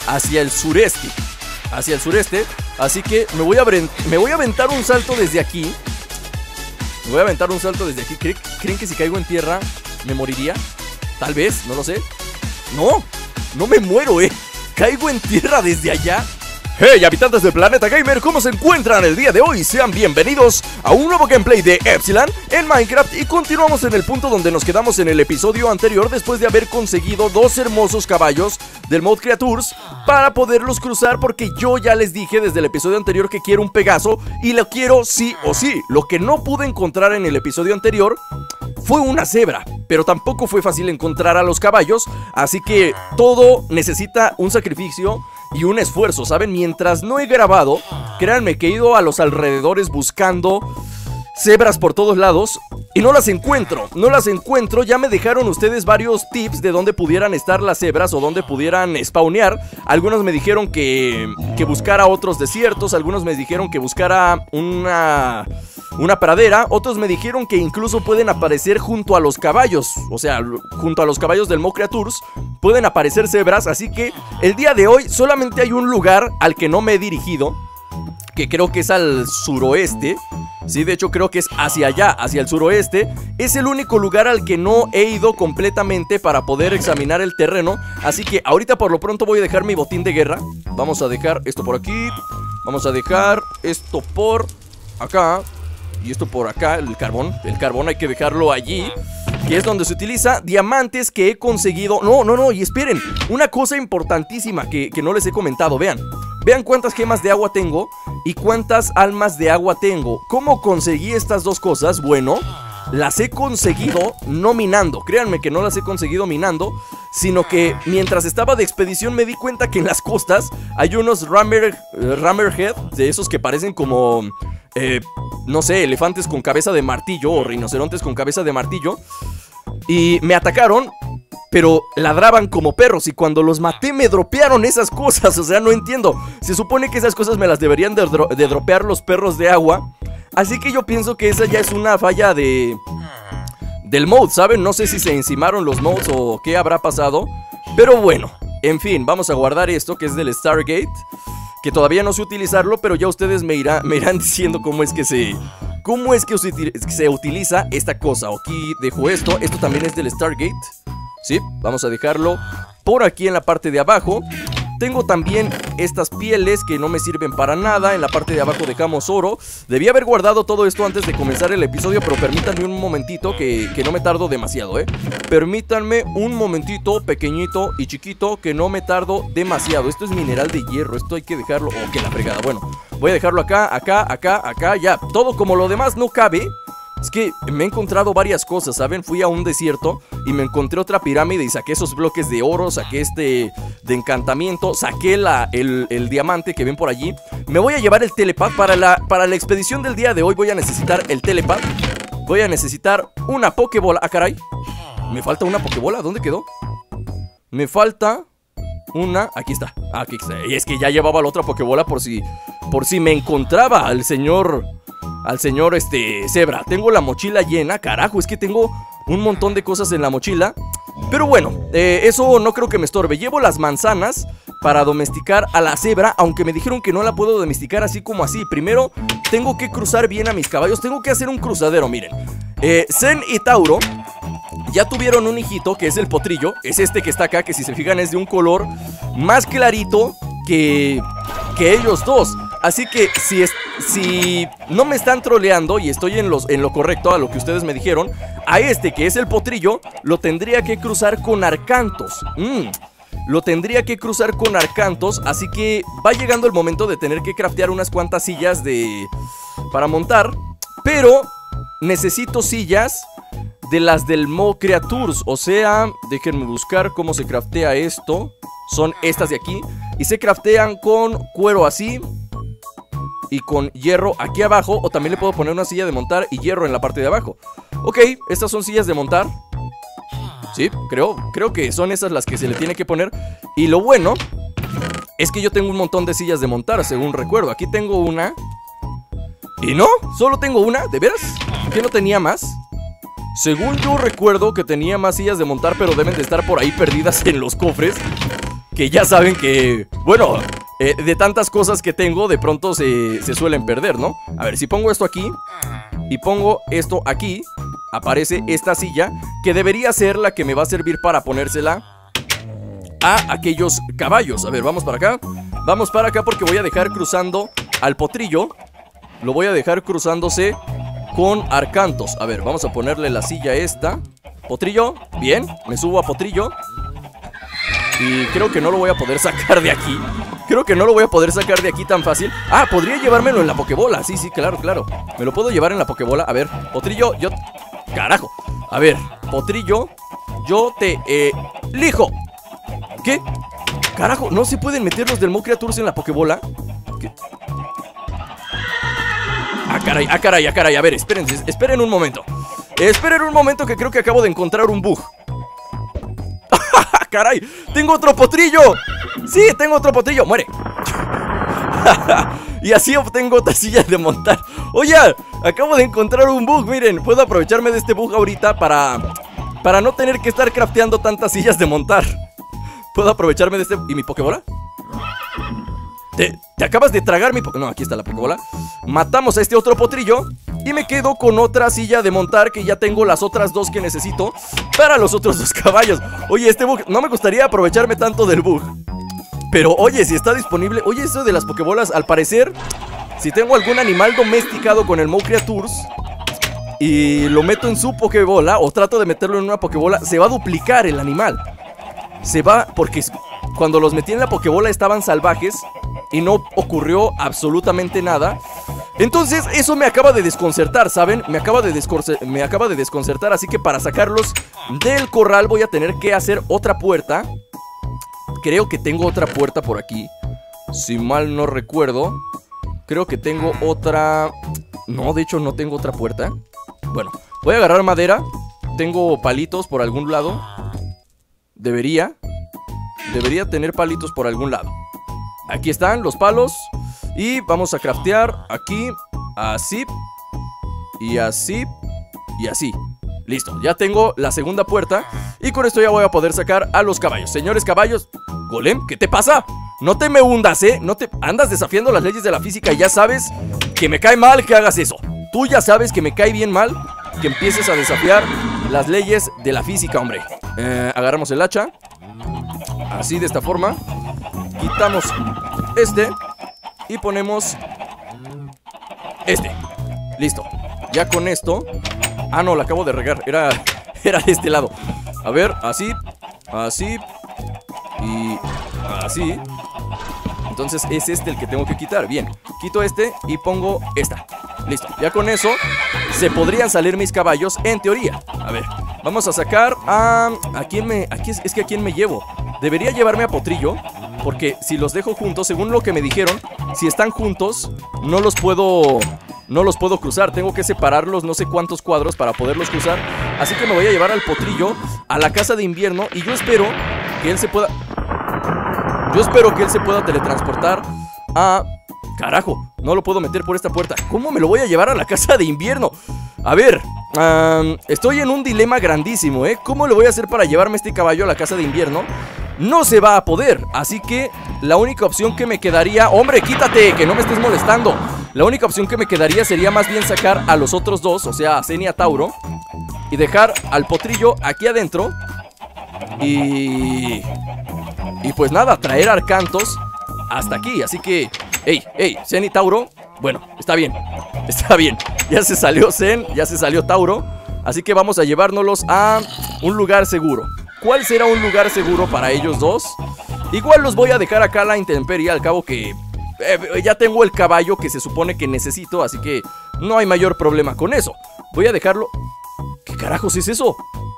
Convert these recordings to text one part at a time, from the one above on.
hacia el sureste. Hacia el sureste. Así que me voy a aventar un salto desde aquí. Me voy a aventar un salto desde aquí. ¿Creen que si caigo en tierra me moriría? Tal vez, no lo sé. No, no me muero, caigo en tierra desde allá. Hey, habitantes del planeta gamer, ¿cómo se encuentran el día de hoy? Sean bienvenidos a un nuevo gameplay de Epsilon en Minecraft. Y continuamos en el punto donde nos quedamos en el episodio anterior, después de haber conseguido dos hermosos caballos del mod Creatures para poderlos cruzar, porque yo ya les dije desde el episodio anterior que quiero un Pegaso y lo quiero sí o sí. Lo que no pude encontrar en el episodio anterior fue una cebra, pero tampoco fue fácil encontrar a los caballos, así que todo necesita un sacrificio y un esfuerzo, ¿saben? Mientras no he grabado, créanme que he ido a los alrededores buscando cebras por todos lados y no las encuentro, ya me dejaron ustedes varios tips de dónde pudieran estar las cebras o dónde pudieran spawnear. Algunos me dijeron que buscara otros desiertos, algunos me dijeron que buscara una pradera, otros me dijeron que incluso pueden aparecer junto a los caballos, o sea, junto a los caballos del mod Creatures pueden aparecer cebras, así que el día de hoy solamente hay un lugar al que no me he dirigido, que creo que es al suroeste. Sí, de hecho creo que es hacia allá, hacia el suroeste. Es el único lugar al que no he ido completamente para poder examinar el terreno. Así que ahorita por lo pronto voy a dejar mi botín de guerra. Vamos a dejar esto por aquí. Vamos a dejar esto por acá. Y esto por acá, el carbón hay que dejarlo allí, que es donde se utiliza diamantes que he conseguido. No, y esperen, una cosa importantísima que no les he comentado. Vean cuántas gemas de agua tengo y cuántas almas de agua tengo. ¿Cómo conseguí estas dos cosas? Bueno, las he conseguido no minando. Créanme que no las he conseguido minando, sino que mientras estaba de expedición me di cuenta que en las costas hay unos Hammerhead, de esos que parecen como no sé, elefantes con cabeza de martillo o rinocerontes con cabeza de martillo. Y me atacaron, pero ladraban como perros, y cuando los maté me dropearon esas cosas. O sea, no entiendo. Se supone que esas cosas me las deberían de dropear los perros de agua. Así que yo pienso que esa ya es una falla del mod, ¿saben? No sé si se encimaron los mods o qué habrá pasado, pero bueno, en fin, vamos a guardar esto que es del Stargate, que todavía no sé utilizarlo, pero ya ustedes me irán diciendo cómo es que se utiliza esta cosa. Aquí dejo esto también es del Stargate. Sí, vamos a dejarlo por aquí en la parte de abajo. Tengo también estas pieles que no me sirven para nada. En la parte de abajo dejamos oro. Debí haber guardado todo esto antes de comenzar el episodio, pero permítanme un momentito que no me tardo demasiado, Permítanme un momentito pequeñito y chiquito, que no me tardo demasiado. Esto es mineral de hierro, esto hay que dejarlo. Oh, que la fregada, bueno, voy a dejarlo acá, ya. Todo como lo demás no cabe. Es que me he encontrado varias cosas, ¿saben? Fui a un desierto y me encontré otra pirámide y saqué esos bloques de oro, saqué este de encantamiento, saqué el diamante que ven por allí. Me voy a llevar el telepath para la expedición del día de hoy. Voy a necesitar el telepath. Voy a necesitar una pokebola. Ah, caray, me falta una pokebola. ¿Dónde quedó? Me falta una. Aquí está. Aquí está. Y es que ya llevaba la otra pokebola por si me encontraba al señor Zebra. Tengo la mochila llena, carajo, es que tengo un montón de cosas en la mochila. Pero bueno, eso no creo que me estorbe. Llevo las manzanas para domesticar a la cebra, aunque me dijeron que no la puedo domesticar así como así. Primero tengo que cruzar bien a mis caballos, tengo que hacer un cruzadero, miren. Zen y Tauro ya tuvieron un hijito, que es el potrillo. Es este que está acá, que si se fijan es de un color más clarito que ellos dos. Así que si no me están troleando y estoy en lo correcto a lo que ustedes me dijeron, a este que es el potrillo lo tendría que cruzar con arcantos. Lo tendría que cruzar con arcantos. Así que va llegando el momento de tener que craftear unas cuantas sillas para montar. Pero necesito sillas de las del mod Creatures. O sea, déjenme buscar cómo se craftea esto. Son estas de aquí y se craftean con cuero así y con hierro aquí abajo. O también le puedo poner una silla de montar y hierro en la parte de abajo. Ok, estas son sillas de montar. Sí, creo que son esas las que se le tiene que poner. Y lo bueno es que yo tengo un montón de sillas de montar, según recuerdo. Aquí tengo una. Y no, solo tengo una, ¿de veras? ¿Que no tenía más? Según yo recuerdo que tenía más sillas de montar, pero deben de estar por ahí perdidas en los cofres. que ya saben que, bueno, de tantas cosas que tengo, de pronto se suelen perder, ¿no? A ver, si pongo esto aquí y pongo esto aquí, aparece esta silla, que debería ser la que me va a servir para ponérsela a aquellos caballos. A ver, vamos para acá. Vamos para acá porque voy a dejar cruzando al potrillo. Lo voy a dejar cruzándose con Arcantos. A ver, vamos a ponerle la silla esta. Potrillo, bien, me subo a Potrillo. Y creo que no lo voy a poder sacar de aquí. Creo que no lo voy a poder sacar de aquí tan fácil. Ah, podría llevármelo en la pokebola. Sí, sí, claro, claro. Me lo puedo llevar en la pokebola. A ver, Potrillo, yo... Carajo. A ver, Potrillo, yo te elijo. ¿Qué? Carajo, ¿no se pueden meter los del Mo Creatures en la pokebola? ¿Qué? Ah, caray, ah, caray, ah, caray. A ver, espérense, esperen un momento. Esperen un momento que creo que acabo de encontrar un bug. ¡Caray! ¡Tengo otro potrillo! ¡Sí, tengo otro potrillo! ¡Muere! Y así obtengo otra silla de montar. Oye, acabo de encontrar un bug, miren. Puedo aprovecharme de este bug ahorita para no tener que estar crafteando tantas sillas de montar. Puedo aprovecharme de este... ¿Y mi pokebola? ¿Te acabas de tragar mi no, aquí está la pokebola. Matamos a este otro potrillo y me quedo con otra silla de montar, que ya tengo las otras dos que necesito para los otros dos caballos. Oye, este bug, no me gustaría aprovecharme tanto del bug, pero oye, si está disponible. Oye, esto de las pokebolas, al parecer, si tengo algún animal domesticado con el Mo Creatures y lo meto en su pokebola, o trato de meterlo en una pokebola, se va a duplicar el animal. Se va, porque cuando los metí en la pokebola estaban salvajes y no ocurrió absolutamente nada. Entonces eso me acaba de desconcertar, ¿saben? Me acaba de desconcertar, así que para sacarlos del corral voy a tener que hacer otra puerta. Creo que tengo otra puerta por aquí, si mal no recuerdo. Creo que tengo otra... No, de hecho no tengo otra puerta. Bueno, voy a agarrar madera. Tengo palitos por algún lado. Debería tener palitos por algún lado. Aquí están los palos. Y vamos a craftear aquí, así, y así, y así. Listo, ya tengo la segunda puerta. Y con esto ya voy a poder sacar a los caballos. Señores caballos, Golem, ¿qué te pasa? No te me hundas, no te andas desafiando las leyes de la física. Y ya sabes que me cae mal que hagas eso. Tú ya sabes que me cae bien mal que empieces a desafiar las leyes de la física, hombre. Agarramos el hacha. Así, de esta forma. Quitamos este y ponemos este. Listo. Ya con esto... Ah, no, la acabo de regar. Era de este lado. A ver, así, así y así. Entonces es este el que tengo que quitar. Bien, quito este y pongo esta. Listo, ya con eso se podrían salir mis caballos en teoría. A ver, vamos a sacar a quién me... Es que a quién me llevo. Debería llevarme a Potrillo, porque si los dejo juntos, según lo que me dijeron, si están juntos, no los puedo cruzar. Tengo que separarlos no sé cuántos cuadros para poderlos cruzar. Así que me voy a llevar al Potrillo a la casa de invierno. Y yo espero que él se pueda... teletransportar a... Carajo, no lo puedo meter por esta puerta. ¿Cómo me lo voy a llevar a la casa de invierno? A ver, estoy en un dilema grandísimo, ¿Cómo le voy a hacer para llevarme este caballo a la casa de invierno? No se va a poder, así que la única opción que me quedaría... ¡Hombre, quítate, que no me estés molestando! La única opción que me quedaría sería más bien sacar a los otros dos, o sea, a Zen y a Tauro, y dejar al Potrillo aquí adentro. Y pues nada, traer a Arcantos hasta aquí, así que... ¡Ey, Zen y Tauro! Bueno, está bien, ya se salió Zen, ya se salió Tauro. Así que vamos a llevárnoslos a un lugar seguro. ¿Cuál será un lugar seguro para ellos dos? Igual los voy a dejar acá a la intemperie, al cabo que ya tengo el caballo que se supone que necesito, así que no hay mayor problema con eso. Voy a dejarlo... ¿Qué carajos es eso?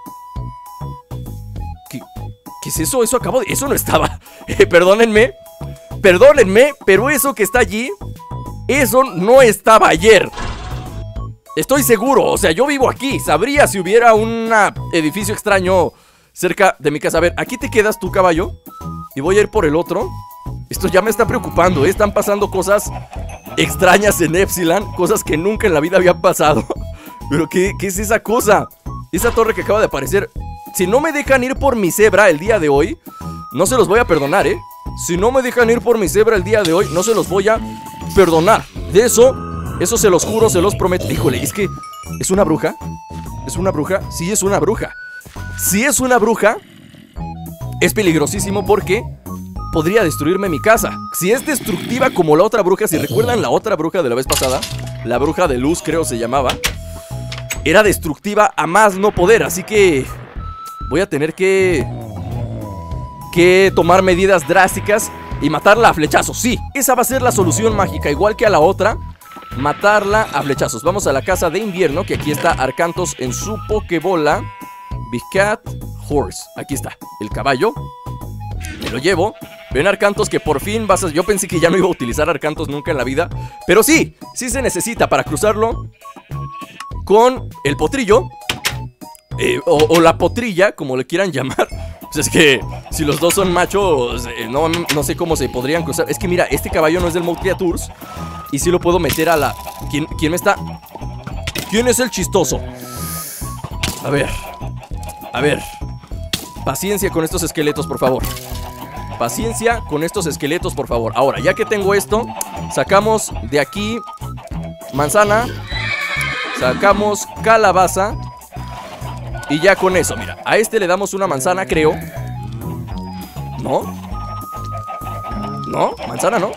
¿Qué es eso? Eso acabo de... Eso no estaba... Perdónenme, pero eso que está allí, eso no estaba ayer. Estoy seguro, o sea, yo vivo aquí. Sabría si hubiera un edificio extraño cerca de mi casa. A ver, aquí te quedas tú, caballo, y voy a ir por el otro. Esto ya me está preocupando, Están pasando cosas extrañas en Epsilon, cosas que nunca en la vida habían pasado. Pero ¿qué es esa cosa? Esa torre que acaba de aparecer. Si no me dejan ir por mi cebra el día de hoy, No se los voy a perdonar, ¿eh? Si no me dejan ir por mi cebra el día de hoy, no se los voy a perdonar. De eso se los juro, se los prometo. Híjole, es que... ¿es una bruja? ¿Es una bruja? Sí, es una bruja. Si es una bruja, es peligrosísimo porque podría destruirme mi casa. Si es destructiva como la otra bruja, si recuerdan la otra bruja de la vez pasada, la bruja de luz creo se llamaba, era destructiva a más no poder. Así que voy a tener que tomar medidas drásticas y matarla a flechazos. Sí, esa va a ser la solución mágica, igual que a la otra. Matarla a flechazos. Vamos a la casa de invierno, que aquí está Arcantos en su Pokébola. Big Cat, Horse. Aquí está, el caballo. Me lo llevo. Ven, Arcantos, que por fin vas a... Yo pensé que ya no iba a utilizar Arcantos nunca en la vida, pero sí, sí se necesita para cruzarlo con el potrillo, o la potrilla, como le quieran llamar. Pues es que si los dos son machos, no sé cómo se podrían cruzar. Es que mira, este caballo no es del Mode Creatures y sí lo puedo meter a la... ¿Quién me está...? ¿Quién es el chistoso? A ver. Paciencia con estos esqueletos, por favor. Paciencia con estos esqueletos, por favor. Ahora, ya que tengo esto, sacamos de aquí manzana, sacamos calabaza, y ya con eso, mira, a este le damos una manzana, creo. ¿No? ¿No? ¿Manzana no?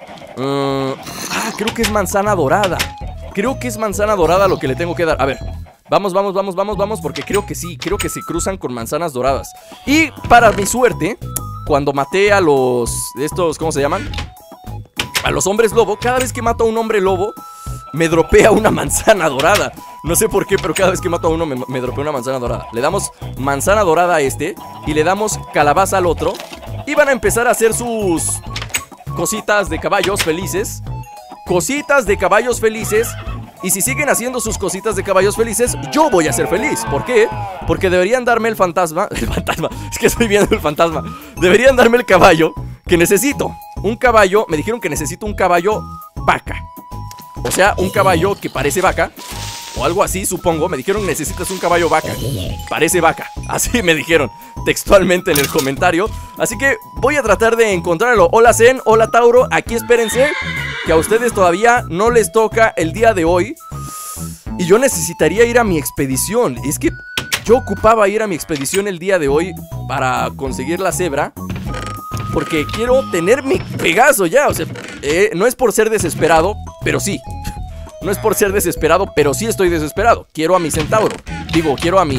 Creo que es manzana dorada. Creo que es manzana dorada lo que le tengo que dar. A ver, vamos, porque creo que sí. Creo que se cruzan con manzanas doradas. Y para mi suerte, cuando maté a los... estos, ¿cómo se llaman? A los hombres lobo. Cada vez que mato a un hombre lobo, me dropea una manzana dorada. No sé por qué, pero cada vez que mato a uno me dropea una manzana dorada. Le damos manzana dorada a este y le damos calabaza al otro. Y van a empezar a hacer sus cositas de caballos felices. Cositas de caballos felices. Y si siguen haciendo sus cositas de caballos felices, yo voy a ser feliz. ¿Por qué? Porque deberían darme el fantasma. El fantasma, es que estoy viendo el fantasma. Deberían darme el caballo que necesito. Un caballo, me dijeron que necesito un caballo vaca. O sea, un caballo que parece vaca, o algo así, supongo. Me dijeron, necesitas un caballo vaca. Parece vaca, así me dijeron textualmente en el comentario. Así que voy a tratar de encontrarlo. Hola Zen, hola Tauro, aquí espérense, que a ustedes todavía no les toca el día de hoy. Y yo necesitaría ir a mi expedición. Es que yo ocupaba ir a mi expedición el día de hoy para conseguir la cebra, porque quiero tener mi Pegaso ya. O sea, no es por ser desesperado, pero sí. No es por ser desesperado, pero sí estoy desesperado. Quiero a mi centauro. Digo, quiero a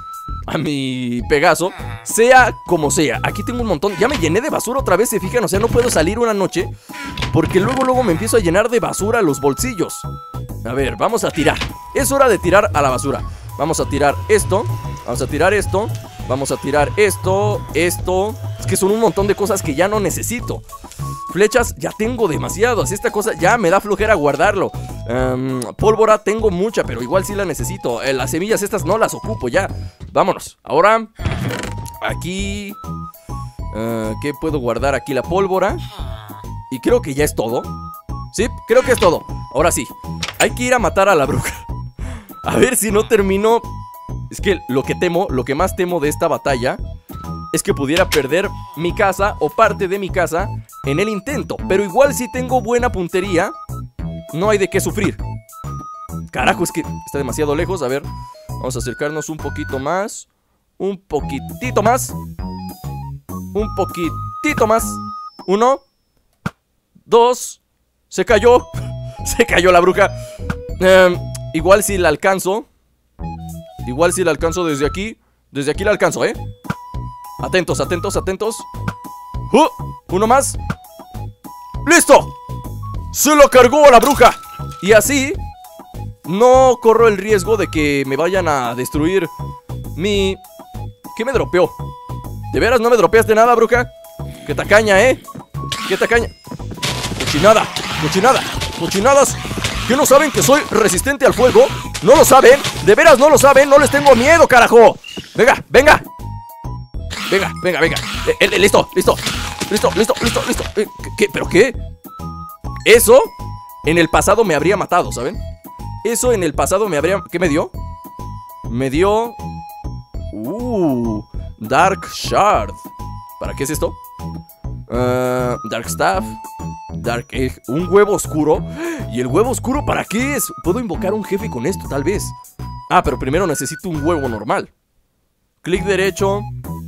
mi Pegaso, sea como sea. Aquí tengo un montón. Ya me llené de basura otra vez, se fijan. O sea, no puedo salir una noche porque luego me empiezo a llenar de basura los bolsillos. A ver, vamos a tirar. Es hora de tirar a la basura. Vamos a tirar esto. Vamos a tirar esto. Vamos a tirar esto. Esto. Es que son un montón de cosas que ya no necesito. Flechas ya tengo demasiadas. Esta cosa ya me da flojera guardarlo. Pólvora tengo mucha, pero igual sí la necesito. Las semillas estas no las ocupo ya. Vámonos. Ahora, aquí ¿qué puedo guardar? Aquí la pólvora. Y creo que ya es todo. Sí, creo que es todo. Ahora sí, hay que ir a matar a la bruja. A ver si no termino. Es que lo que más temo de esta batalla es que pudiera perder mi casa o parte de mi casa en el intento. Pero igual si tengo buena puntería, no hay de qué sufrir. Carajo, es que está demasiado lejos. A ver, vamos a acercarnos un poquito más. Un poquitito más. Un poquitito más. 1, 2. Se cayó. Se cayó la bruja. Igual si la alcanzo. Igual si la alcanzo desde aquí. Desde aquí la alcanzo, Atentos, atentos, atentos. Uno más. ¡Listo! ¡Se lo cargó a la bruja! Y así no corro el riesgo de que me vayan a destruir mi... ¿Qué me dropeó? ¿De veras no me dropeaste nada, bruja? ¡Qué tacaña, ¡Qué tacaña! ¡Cochinada! ¡Cochinada! ¡Cochinadas! ¿Que no saben que soy resistente al fuego? ¿No lo saben? ¿De veras no lo saben? ¡No les tengo miedo, carajo! ¡Venga, venga! Venga, venga, venga. Listo, listo. Listo, listo, listo, listo. ¿Qué? ¿Pero qué? Eso en el pasado me habría matado, ¿saben? Eso en el pasado me habría... ¿Qué me dio? Me dio... Dark Shard. ¿Para qué es esto? Dark Staff, Dark Egg, un huevo oscuro. ¿Y el huevo oscuro para qué es? Puedo invocar a un jefe con esto, tal vez. Ah, pero primero necesito un huevo normal. Clic derecho.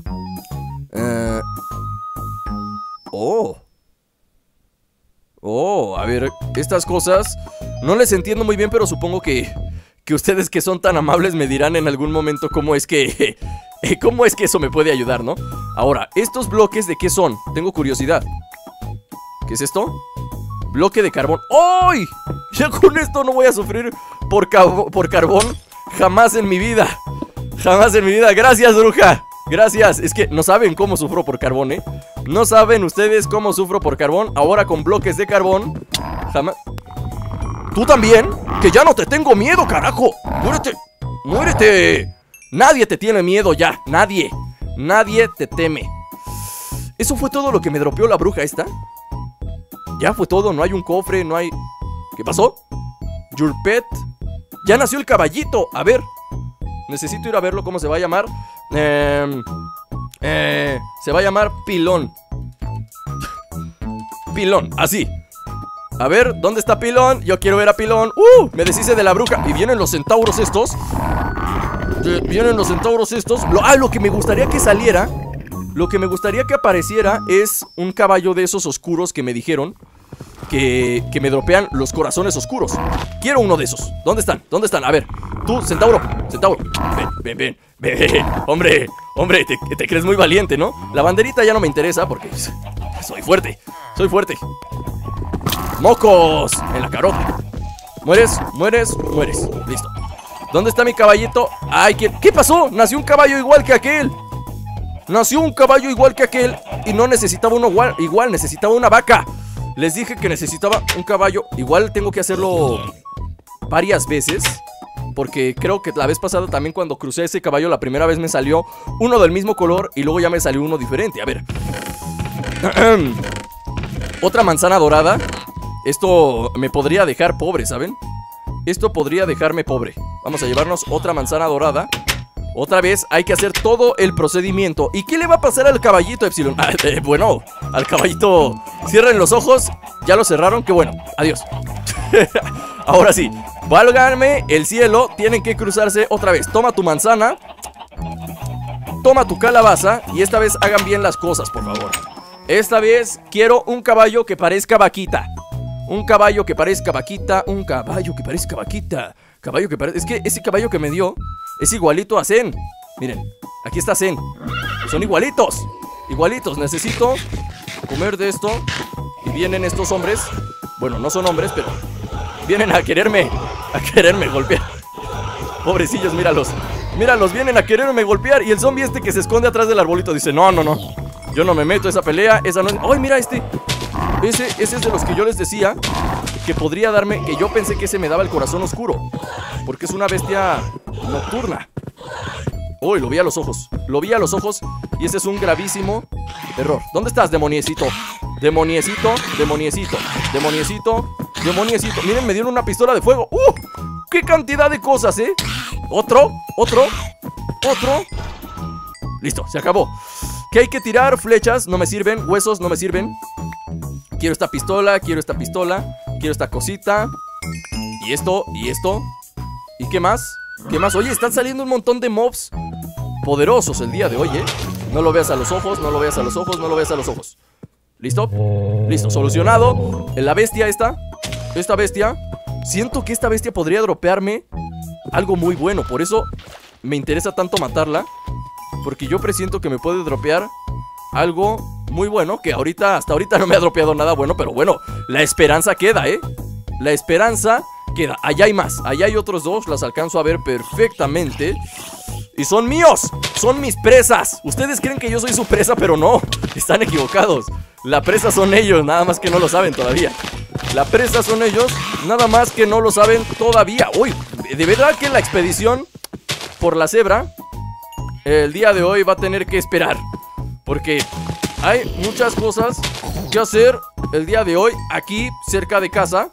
A ver, estas cosas no les entiendo muy bien, pero supongo que ustedes que son tan amables me dirán en algún momento cómo es que eso me puede ayudar, ¿no? Ahora, ¿estos bloques de qué son? Tengo curiosidad. ¿Qué es esto? Bloque de carbón. ¡Ay! Ya con esto no voy a sufrir por carbón jamás en mi vida. Jamás en mi vida. Gracias, bruja. Gracias. Es que no saben cómo sufro por carbón, ¿eh? No saben ustedes cómo sufro por carbón. Ahora con bloques de carbón jamás... ¿Tú también? Que ya no te tengo miedo, carajo. ¡Muérete! ¡Muérete! Nadie te tiene miedo ya. Nadie. Nadie te teme. ¿Eso fue todo lo que me dropeó la bruja esta? Ya fue todo. No hay un cofre, no hay... ¿Qué pasó? Your pet. Ya nació el caballito. A ver. Necesito ir a verlo. ¿Cómo se va a llamar? Se va a llamar Pilón. Pilón, así. A ver, ¿dónde está Pilón? Yo quiero ver a Pilón. Me deshice de la bruja. Y vienen los centauros estos. Vienen los centauros estos. Lo que me gustaría que saliera, lo que me gustaría que apareciera es un caballo de esos oscuros que me dijeron que me dropean los corazones oscuros. Quiero uno de esos. ¿Dónde están? ¿Dónde están? A ver, tú, centauro. Centauro. Ven. Hombre, te crees muy valiente, ¿no? La banderita ya no me interesa porque soy fuerte. Soy fuerte. ¡Mocos! En la carota. Mueres. Listo. ¿Dónde está mi caballito? Ay, ¿qué pasó? Nació un caballo igual que aquel. Y no necesitaba uno igual, necesitaba una vaca. Les dije que necesitaba un caballo. Igual tengo que hacerlo varias veces, porque creo que la vez pasada también cuando crucé ese caballo la primera vez me salió uno del mismo color y luego ya me salió uno diferente. A ver. Otra manzana dorada. Esto me podría dejar pobre, ¿saben? Esto podría dejarme pobre. Vamos a llevarnos otra manzana dorada. Otra vez hay que hacer todo el procedimiento. ¿Y qué le va a pasar al caballito, Epsilon? Bueno, al caballito cierren los ojos. Ya lo cerraron, qué bueno, adiós. Ahora sí, válganme el cielo. Tienen que cruzarse otra vez. Toma tu manzana. Toma tu calabaza. Y esta vez hagan bien las cosas, por favor. Esta vez quiero un caballo que parezca vaquita. Un caballo que parezca vaquita. Un caballo que parezca vaquita. Caballo que parezca... Es que ese caballo que me dio es igualito a Zen. Miren, aquí está Zen. Son igualitos. Igualitos, necesito comer de esto. Y vienen estos hombres. Bueno, no son hombres, pero vienen a quererme golpear. Pobrecillos, míralos. Míralos, vienen a quererme golpear. Y el zombie este que se esconde atrás del arbolito dice, no, yo no me meto a esa pelea. Esa no es... ¡Ay, mira este! Ese es de los que yo les decía que podría darme, que yo pensé que ese me daba el corazón oscuro, porque es una bestia nocturna. Uy, lo vi a los ojos. Lo vi a los ojos y ese es un gravísimo error. ¿Dónde estás, demoniecito? Demoniecito. Miren, me dieron una pistola de fuego. ¡Qué cantidad de cosas, eh! Otro. Listo, se acabó. ¿Qué hay que tirar? Flechas, no me sirven. Huesos, no me sirven. Quiero esta pistola, quiero esta cosita. Y esto. ¿Y qué más? Oye, están saliendo un montón de mobs poderosos el día de hoy, ¿eh? No lo veas a los ojos. ¿Listo? Listo, solucionado. La bestia esta bestia. Siento que esta bestia podría dropearme algo muy bueno. Por eso me interesa tanto matarla, porque yo presiento que me puede dropear algo muy bueno, que hasta ahorita no me ha dropeado nada bueno, pero bueno, la esperanza queda, ¿eh? La esperanza queda. Allá hay más, allá hay otros dos, las alcanzo a ver perfectamente. Y son míos, son mis presas. Ustedes creen que yo soy su presa, pero no, están equivocados. La presa son ellos, nada más que no lo saben todavía. La presa son ellos, nada más que no lo saben todavía. Uy, de verdad que la expedición por la cebra el día de hoy va a tener que esperar, porque hay muchas cosas que hacer el día de hoy aquí cerca de casa.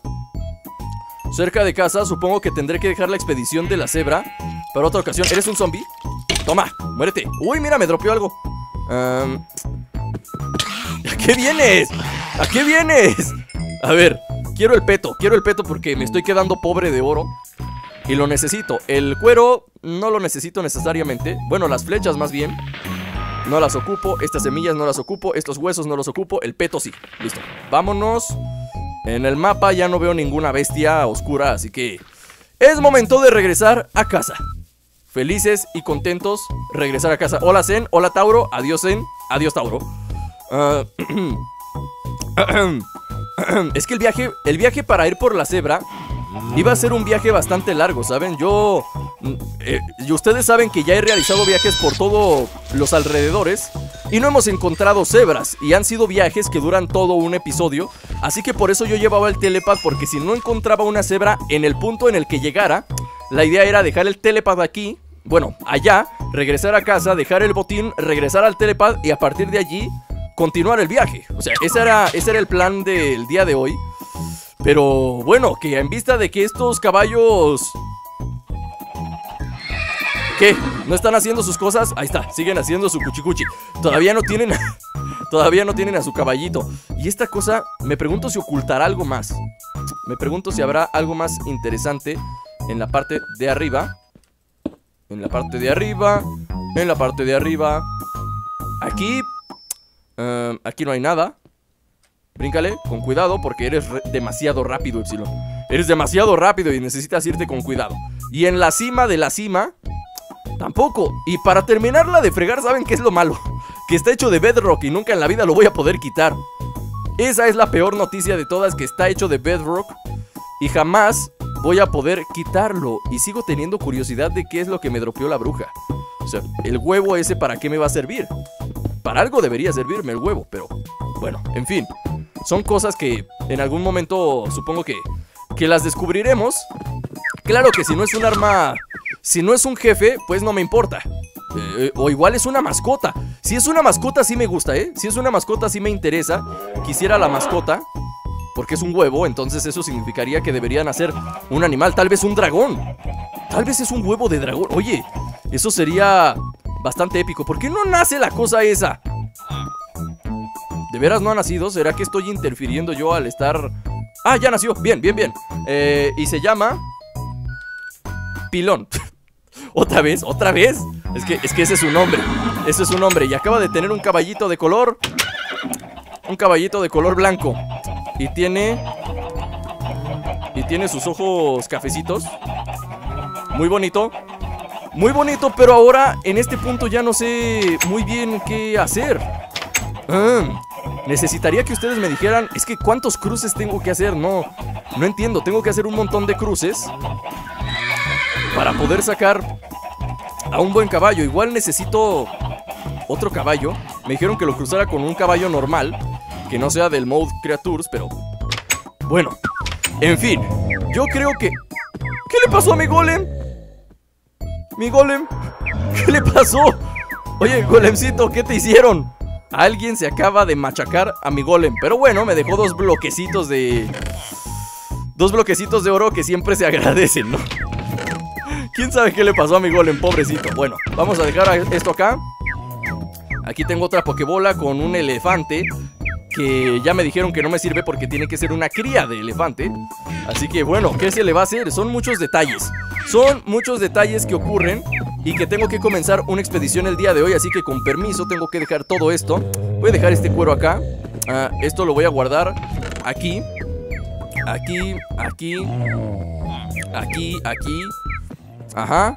Supongo que tendré que dejar la expedición de la cebra para otra ocasión. ¿Eres un zombie? Toma, muérete. Uy, mira, me dropeó algo. qué vienes? ¿A qué vienes? A ver, quiero el peto porque me estoy quedando pobre de oro y lo necesito. El cuero no lo necesito necesariamente. Bueno, las flechas más bien no las ocupo, estas semillas no las ocupo, estos huesos no los ocupo, el peto sí. Listo, vámonos. En el mapa ya no veo ninguna bestia oscura, así que es momento de regresar a casa. Felices y contentos regresar a casa. Hola Zen, hola Tauro, adiós Zen, adiós Tauro. Es que el viaje para ir por la cebra iba a ser un viaje bastante largo, ¿saben? Y ustedes saben que ya he realizado viajes por todos los alrededores y no hemos encontrado cebras, y han sido viajes que duran todo un episodio. Así que por eso yo llevaba el telepad, porque si no encontraba una cebra en el punto en el que llegara, la idea era dejar el telepad aquí, bueno, allá, regresar a casa, dejar el botín, regresar al telepad y a partir de allí continuar el viaje. O sea, ese era el plan del día de hoy. Pero bueno, que en vista de que estos caballos... ¿Qué? ¿No están haciendo sus cosas? Ahí está, siguen haciendo su cuchicuchi. Todavía no tienen a su caballito. Y esta cosa, me pregunto si ocultará algo más. Me pregunto si habrá algo más interesante en la parte de arriba. En la parte de arriba. En la parte de arriba. Aquí. Aquí no hay nada. Bríncale, con cuidado, porque eres demasiado rápido, Epsilon. Eres demasiado rápido y necesitas irte con cuidado. Y en la cima de la cima, tampoco. Y para terminarla de fregar, ¿saben qué es lo malo? Que está hecho de bedrock y nunca en la vida lo voy a poder quitar. Esa es la peor noticia de todas, que está hecho de bedrock y jamás voy a poder quitarlo. Y sigo teniendo curiosidad de qué es lo que me dropeó la bruja. O sea, el huevo ese, ¿para qué me va a servir? Para algo debería servirme el huevo, pero bueno, en fin. Son cosas que en algún momento supongo que las descubriremos. Claro que si no es un arma, si no es un jefe, pues no me importa. O igual es una mascota. Si es una mascota sí me gusta, Si es una mascota sí me interesa. Quisiera la mascota, porque es un huevo, entonces eso significaría que deberían hacer un animal, tal vez un dragón. Tal vez es un huevo de dragón. Oye, eso sería bastante épico. ¿Por qué no nace la cosa esa? ¿De veras no ha nacido? ¿Será que estoy interfiriendo yo al estar...? Ah, ya nació, bien, bien, bien. Y se llama... Pilón. ¿Otra vez? ¿Otra vez? Es que ese es su nombre. Ese es su nombre. Y acaba de tener un caballito de color... Un caballito de color blanco. Y tiene sus ojos cafecitos. Muy bonito. Muy bonito, pero ahora en este punto ya no sé muy bien qué hacer. Necesitaría que ustedes me dijeran, es que ¿cuántos cruces tengo que hacer? No entiendo, tengo que hacer un montón de cruces para poder sacar a un buen caballo. Igual necesito otro caballo. Me dijeron que lo cruzara con un caballo normal, que no sea del mode creatures, pero bueno, en fin, yo creo que... ¿Qué le pasó a mi golem? Mi golem, ¿qué le pasó? Oye, golemcito, ¿qué te hicieron? Alguien se acaba de machacar a mi golem. Pero bueno, me dejó dos bloquecitos de oro que siempre se agradecen, ¿no? ¿Quién sabe qué le pasó a mi golem, pobrecito? Bueno, vamos a dejar esto acá. Aquí tengo otra pokebola con un elefante, que ya me dijeron que no me sirve porque tiene que ser una cría de elefante. Así que bueno, ¿qué se le va a hacer? Son muchos detalles. Son muchos detalles que ocurren y que tengo que comenzar una expedición el día de hoy. Así que con permiso tengo que dejar todo esto. Voy a dejar este cuero acá. Esto lo voy a guardar aquí. Aquí, aquí. Aquí, aquí. Ajá.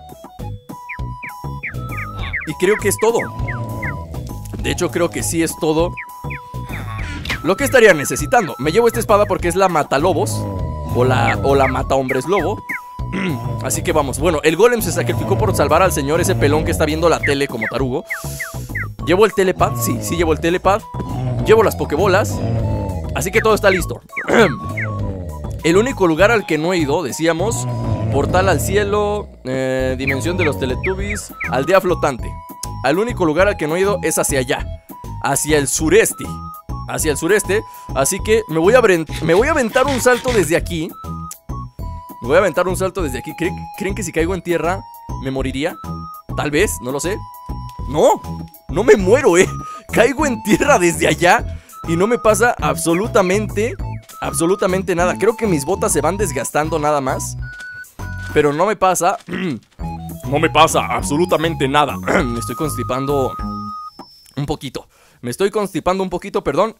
Y creo que es todo. De hecho creo que sí es todo lo que estaría necesitando. Me llevo esta espada porque es la matalobos o la mata hombres lobo. Así que vamos. Bueno, el golem se sacrificó por salvar al señor ese pelón que está viendo la tele como tarugo. ¿Llevo el telepad? Sí, sí llevo el telepad. Llevo las pokebolas. Así que todo está listo. El único lugar al que no he ido, decíamos, portal al cielo, dimensión de los Teletubbies, aldea flotante. Al único lugar al que no he ido es hacia allá, hacia el sureste. Hacia el sureste. Así que me voy a aventar un salto desde aquí. Me voy a aventar un salto desde aquí. ¿Creen que si caigo en tierra me moriría? Tal vez, no lo sé. No me muero, Caigo en tierra desde allá y no me pasa absolutamente nada. Creo que mis botas se van desgastando nada más, pero no me pasa no me pasa absolutamente nada. Me estoy constipando un poquito. Perdón.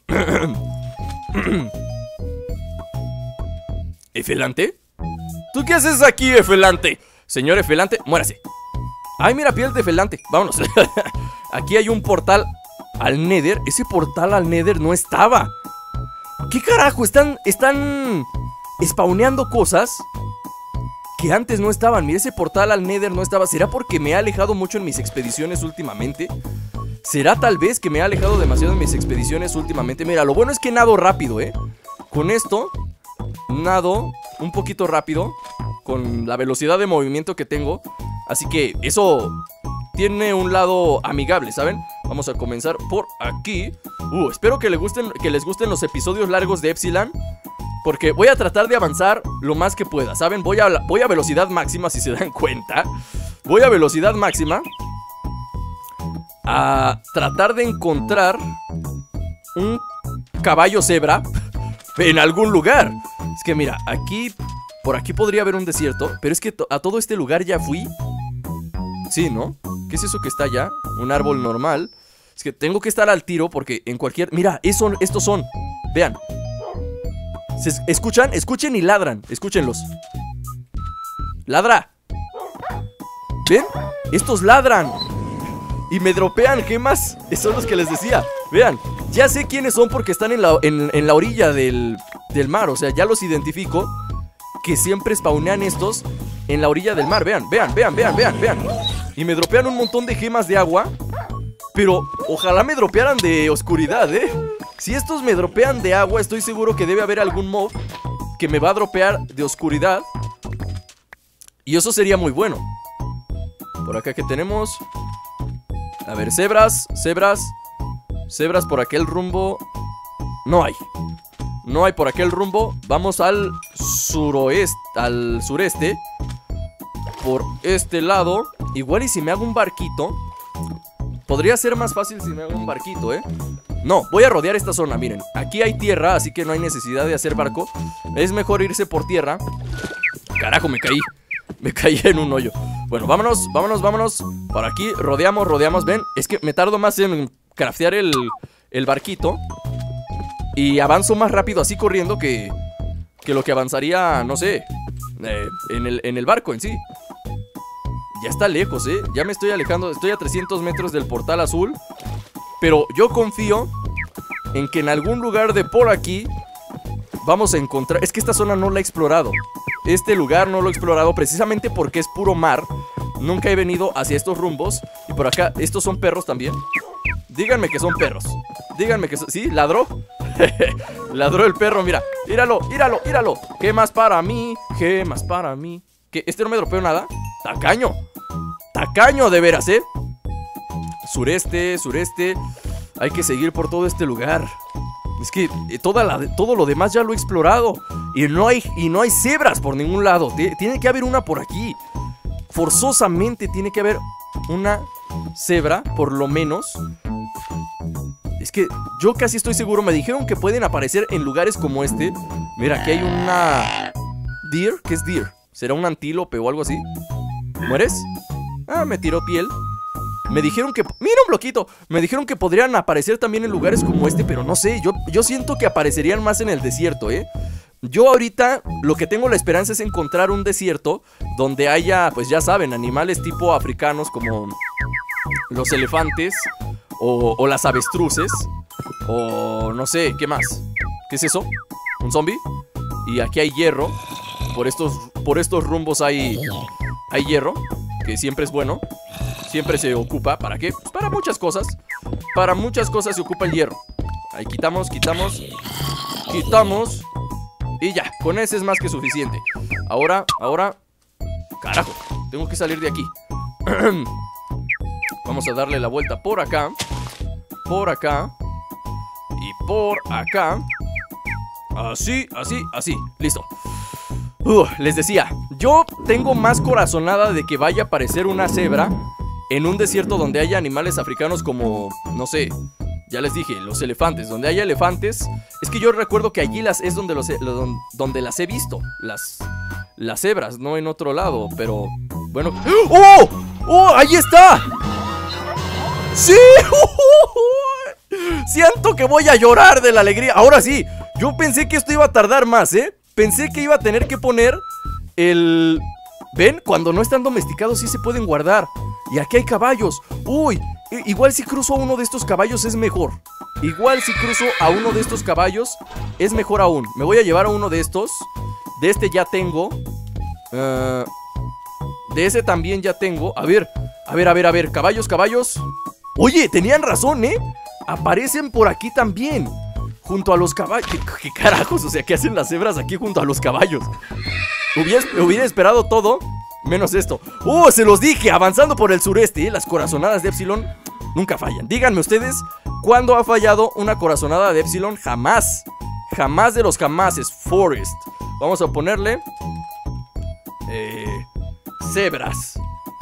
¿Efelante? ¿Tú qué haces aquí, Efelante? Señor Efelante, muérase. Ay, mira, piel de Efelante. Vámonos. Aquí hay un portal al Nether. Ese portal al Nether no estaba. ¿Qué carajo? Están spawneando cosas que antes no estaban. Mira, ese portal al Nether no estaba. ¿Será porque me he alejado mucho en mis expediciones últimamente? ¿Será tal vez que me he alejado demasiado en mis expediciones últimamente? Mira, lo bueno es que nado rápido, ¿eh? Con esto, nado un poquito rápido con la velocidad de movimiento que tengo. Así que eso tiene un lado amigable, ¿saben? Vamos a comenzar por aquí. Espero que les gusten los episodios largos de Epsilon, porque voy a tratar de avanzar lo más que pueda, ¿saben? Voy a velocidad máxima, si se dan cuenta. Voy a velocidad máxima a tratar de encontrar un caballo cebra en algún lugar. Es que mira, por aquí podría haber un desierto, pero es que a todo este lugar ya fui. Sí, ¿no? ¿Qué es eso que está allá? Un árbol normal. Es que tengo que estar al tiro porque en cualquier... Mira, estos son. Vean. ¿Escuchan? Escuchen y ladran. Escúchenlos. ¡Ladra! ¿Ven? Estos ladran y me dropean gemas. Son los que les decía. Vean, ya sé quiénes son porque están en la orilla del mar. O sea, ya los identifico, que siempre spawnean estos en la orilla del mar. Vean. Y me dropean un montón de gemas de agua. Pero ojalá me dropearan de oscuridad, ¿eh? Si estos me dropean de agua, estoy seguro que debe haber algún mob que me va a dropear de oscuridad, y eso sería muy bueno. Por acá, ¿qué tenemos? A ver, cebras por aquel rumbo. No hay por aquel rumbo. Vamos al sureste. Por este lado. Igual y si me hago un barquito. Podría ser más fácil si me hago un barquito, ¿eh? No, voy a rodear esta zona, miren. Aquí hay tierra, así que no hay necesidad de hacer barco. Es mejor irse por tierra. Carajo, me caí. Me caí en un hoyo. Bueno, vámonos. Por aquí, rodeamos, ven. Es que me tardo más en craftear el barquito. Y avanzo más rápido así corriendo que lo que avanzaría, no sé, en el barco en sí. Ya está lejos, ya me estoy alejando. Estoy a 300 metros del portal azul. Pero yo confío en que en algún lugar de por aquí vamos a encontrar... Es que esta zona no la he explorado. Este lugar no lo he explorado precisamente porque es puro mar. Nunca he venido hacia estos rumbos. Y por acá, estos son perros también. Díganme que son perros. Díganme que son... ¿Sí? ¿Ladró? Ladró el perro, mira. Míralo. Gemas para mí. ¿Qué? ¿Este no me dropeó nada? Tacaño de veras, Sureste. Hay que seguir por todo este lugar. Es que todo lo demás ya lo he explorado. Y no hay cebras por ningún lado. Tiene que haber una por aquí. Forzosamente tiene que haber una cebra, por lo menos. Es que yo casi estoy seguro. Me dijeron que pueden aparecer en lugares como este. Mira, aquí hay una... ¿Deer? ¿Qué es deer? ¿Será un antílope o algo así? ¿Mueres? Ah, me tiró piel. Me dijeron que... ¡Mira un bloquito! Me dijeron que podrían aparecer también en lugares como este, pero no sé. Yo siento que aparecerían más en el desierto, Yo ahorita lo que tengo la esperanza es encontrar un desierto donde haya, pues ya saben, animales tipo africanos como los elefantes o las avestruces. O no sé, ¿qué más? ¿Qué es eso? ¿Un zombie? Y aquí hay hierro. Por estos rumbos hay hierro, que siempre es bueno. Siempre se ocupa. ¿Para qué? Pues para muchas cosas. Para muchas cosas se ocupa el hierro. Ahí quitamos. Y ya, con ese es más que suficiente. Ahora. Carajo, tengo que salir de aquí. Vamos a darle la vuelta por acá. Y por acá. Así. Listo. Les decía, yo tengo más corazonada de que vaya a aparecer una cebra en un desierto donde haya animales africanos como, no sé, Ya les dije, los elefantes. Donde haya elefantes. Es que yo recuerdo que allí es donde, donde las he visto. Las cebras, no en otro lado. Pero, bueno. ¡Oh! ¡Oh! ¡Ahí está! ¡Sí! Siento que voy a llorar de la alegría. Ahora sí, yo pensé que esto iba a tardar más, ¿eh? Pensé que iba a tener que poner el... ¿Ven? Cuando no están domesticados sí se pueden guardar. Y aquí hay caballos. Uy, igual si cruzo a uno de estos caballos es mejor. Igual si cruzo a uno de estos caballos es mejor aún. Me voy a llevar a uno de estos. De este ya tengo. De ese también ya tengo. A ver. Caballos, caballos. Oye, tenían razón, ¿eh? Aparecen por aquí también. Junto a los caballos. ¿Qué carajos? O sea, ¿qué hacen las cebras aquí junto a los caballos? Hubiera esperado todo menos esto. Se los dije, avanzando por el sureste, las corazonadas de Epsilon nunca fallan. Díganme ustedes, ¿cuándo ha fallado una corazonada de Epsilon? Jamás. Jamás de los jamases. Forest. Vamos a ponerle cebras.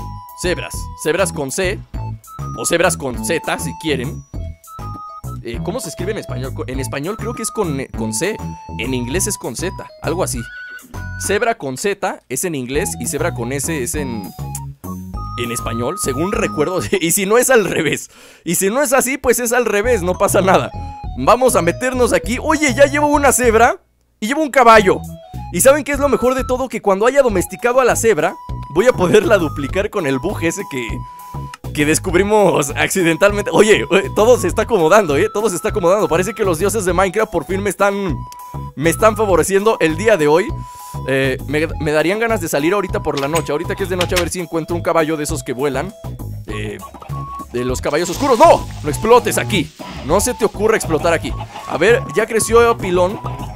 Cebras con C. O cebras con Z, si quieren. ¿Cómo se escribe en español? En español creo que es con C. En inglés es con Z, algo así. Cebra con Z es en inglés y cebra con S es en español, según recuerdo. Y si no es al revés. Y si no es así, pues es al revés, no pasa nada. Vamos a meternos aquí. Oye, ya llevo una cebra y llevo un caballo. ¿Y saben qué es lo mejor de todo? Que cuando haya domesticado a la cebra, voy a poderla duplicar con el bug ese que descubrimos accidentalmente. Oye, todo se está acomodando, todo se está acomodando. Parece que los dioses de Minecraft por fin me están favoreciendo el día de hoy. Me darían ganas de salir ahorita por la noche. Ahorita que es de noche, a ver si encuentro un caballo de esos que vuelan. De los caballos oscuros. ¡No! No explotes aquí. No se te ocurra explotar aquí. A ver, ya creció Pilón.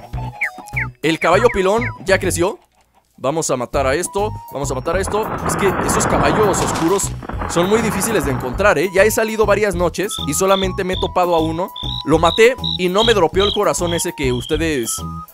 El caballo Pilón ya creció. Vamos a matar a esto. Vamos a matar a esto. Es que esos caballos oscuros son muy difíciles de encontrar, ¿eh? Ya he salido varias noches y solamente me he topado a uno. Lo maté y no me dropeó el corazón ese que ustedes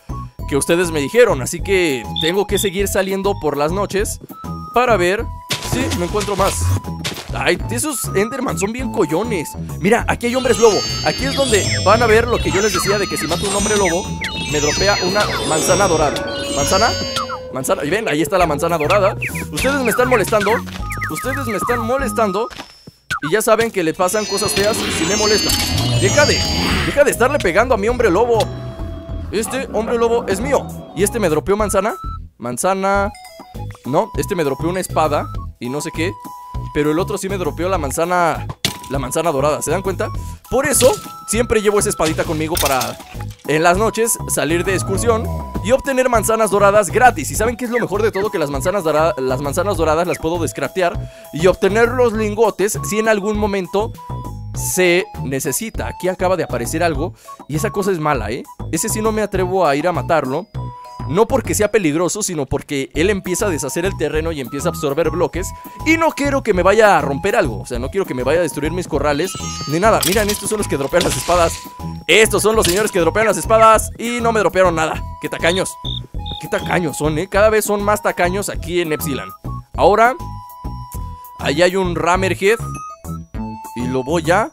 me dijeron. Así que tengo que seguir saliendo por las noches para ver si me encuentro más. Ay, esos Enderman son bien collones. Mira, aquí hay hombres lobo. Aquí es donde van a ver lo que yo les decía de que si mato un hombre lobo me dropea una manzana dorada. ¿Manzana? Manzana, y ven, ahí está la manzana dorada. Ustedes me están molestando. Ustedes me están molestando. Y ya saben que le pasan cosas feas si me molestan. Deja de estarle pegando a mi hombre lobo. Este hombre lobo es mío. Y este me dropeó manzana. Manzana. No, este me dropeó una espada y no sé qué. Pero el otro sí me dropeó la manzana dorada, ¿se dan cuenta? Por eso siempre llevo esa espadita conmigo para en las noches salir de excursión y obtener manzanas doradas gratis. ¿Y saben qué es lo mejor de todo? Que las manzanas doradas las puedo descraftear y obtener los lingotes si en algún momento se necesita. Aquí acaba de aparecer algo y esa cosa es mala, ¿eh? Ese sí no me atrevo a ir a matarlo. No porque sea peligroso, sino porque él empieza a deshacer el terreno y empieza a absorber bloques. Y no quiero que me vaya a romper algo. O sea, no quiero que me vaya a destruir mis corrales ni nada. Miren, estos son los que dropean las espadas. Estos son los señores que dropean las espadas y no me dropearon nada. ¡Qué tacaños! ¡Qué tacaños son, eh! Cada vez son más tacaños aquí en Epsilon. Ahora, ahí hay un Rammerhead y lo voy a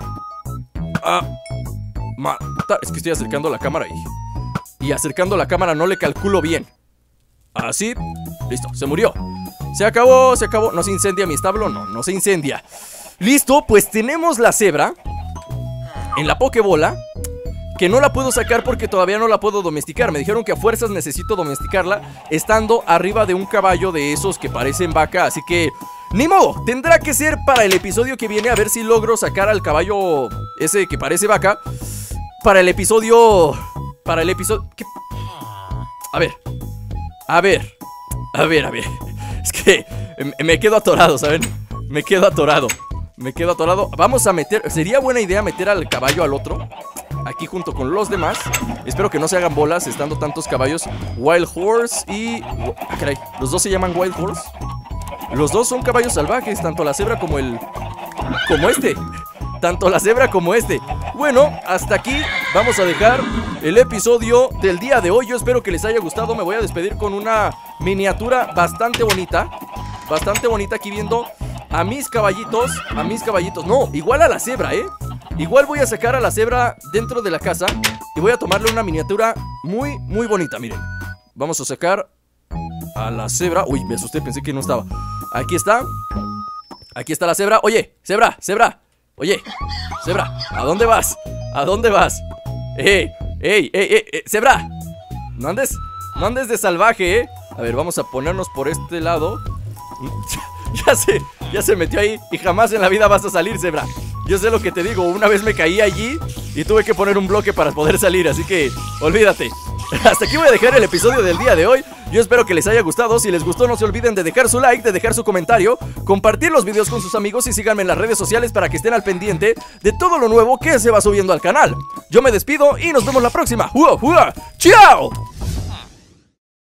matar. Es que estoy acercando la cámara y acercando la cámara no le calculo bien. Así, listo, se murió. Se acabó, se acabó. ¿No se incendia mi establo? No, no se incendia. Listo, pues tenemos la cebra en la Pokébola, que no la puedo sacar porque todavía no la puedo domesticar. Me dijeron que a fuerzas necesito domesticarla estando arriba de un caballo de esos que parecen vaca. Así que, ni modo, tendrá que ser para el episodio que viene. A ver si logro sacar al caballo ese que parece vaca para el episodio... ¿Qué? A ver. Es que me quedo atorado, ¿saben? Me quedo atorado. Vamos a meter... Sería buena idea meter al caballo al otro aquí junto con los demás. Espero que no se hagan bolas estando tantos caballos. Wild Horse y... Ah, caray, ¿los dos se llaman Wild Horse? Los dos son caballos salvajes, tanto la cebra como este. Tanto la cebra como este. Bueno, hasta aquí vamos a dejar el episodio del día de hoy. Yo espero que les haya gustado. Me voy a despedir con una miniatura bastante bonita. Bastante bonita aquí viendo a mis caballitos. No, igual a la cebra, Igual voy a sacar a la cebra dentro de la casa y voy a tomarle una miniatura muy, muy bonita, miren. Vamos a sacar a la cebra. Uy, me asusté, pensé que no estaba. Aquí está. Aquí está la cebra. Oye, cebra, cebra. Oye, cebra, ¿a dónde vas? ¿A dónde vas? Cebra. No andes de salvaje, A ver, vamos a ponernos por este lado. Ya se metió ahí y jamás en la vida vas a salir, cebra. Yo sé lo que te digo, una vez me caí allí y tuve que poner un bloque para poder salir, así que olvídate. Hasta aquí voy a dejar el episodio del día de hoy. Yo espero que les haya gustado. Si les gustó, no se olviden de dejar su like, de dejar su comentario, compartir los videos con sus amigos y síganme en las redes sociales para que estén al pendiente de todo lo nuevo que se va subiendo al canal. Yo me despido y nos vemos la próxima. ¡Chao!